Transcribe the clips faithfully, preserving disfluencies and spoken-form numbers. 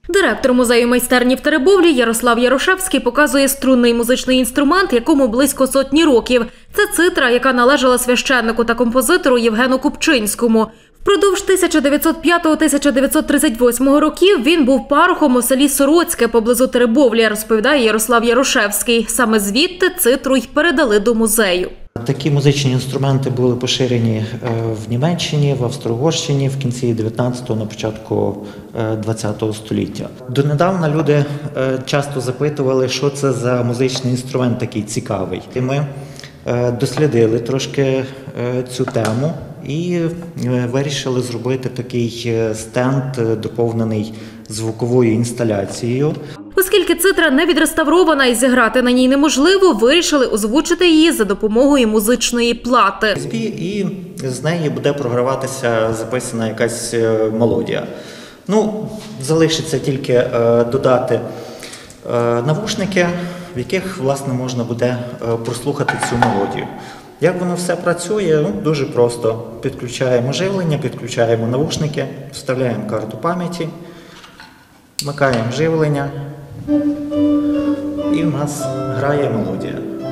Директор музею майстерні в Теребовлі Ярослав Ярошевський показує струнний музичний інструмент, якому близько сотні років. Це цитра, яка належала священнику та композитору Євгену Купчинському. Впродовж тисяча дев'ятсот п'ятого - тисяча дев'ятсот тридцять восьмого років він був парохом у селі Сороцьке поблизу Теребовлі, розповідає Ярослав Ярошевський. Саме звідти цитру й передали до музею. Такі музичні інструменти були поширені в Німеччині, в Австро-Угорщині в кінці дев'ятнадцятого, на початку двадцятого століття. Донедавна люди часто запитували, що це за музичний інструмент такий цікавий. І ми дослідили трошки цю тему і вирішили зробити такий стенд, доповнений звуковою інсталяцією. Оскільки цитра не відреставрована і зіграти на ній неможливо, вирішили озвучити її за допомогою музичної плати. І з неї буде програватися записана якась мелодія. Ну, залишиться тільки е, додати е, навушники, в яких, власне, можна буде е, прослухати цю мелодію. Як воно все працює? Ну, дуже просто. Підключаємо живлення, підключаємо навушники, вставляємо карту пам'яті, вмикаємо живлення, і в нас грає мелодія.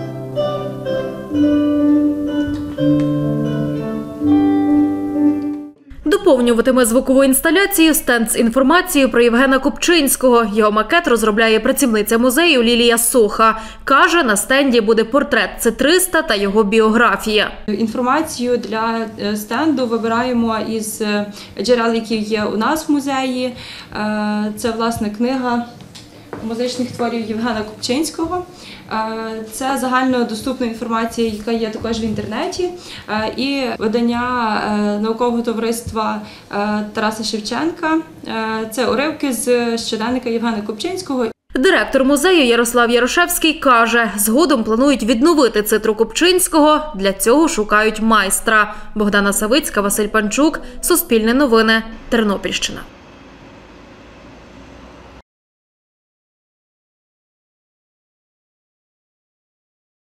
Доповнюватиме звукову інсталяцію стенд з інформацією про Євгена Купчинського. Його макет розробляє працівниця музею Лілія Соха. Каже, на стенді буде портрет цитриста та його біографія. Інформацію для стенду вибираємо із джерел, які є у нас в музеї. Це, власне, книга музичних творів Євгена Купчинського. Це загальнодоступна інформація, яка є також в інтернеті, і видання наукового товариства Тараса Шевченка. Це уривки з щоденника Євгена Купчинського. Директор музею Ярослав Ярошевський каже, згодом планують відновити цитру Купчинського. Для цього шукають майстра. Богдана Савицька, Василь Панчук, Суспільне новини, Тернопільщина.